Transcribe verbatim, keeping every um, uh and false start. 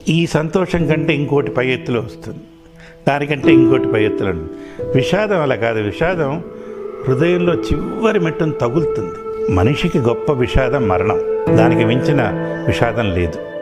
ఈ సంతోషం కంటే ఇంకోటి పై ఎత్తులో వస్తుంది, దానికంటే ఇంకోటి పై ఎత్తులో. విషాదం అలా కాదు. విషాదం హృదయంలో చివరి మెట్టును తగులుతుంది. మనిషికి గొప్ప విషాదం మరణం. దానికి మించిన విషాదం లేదు.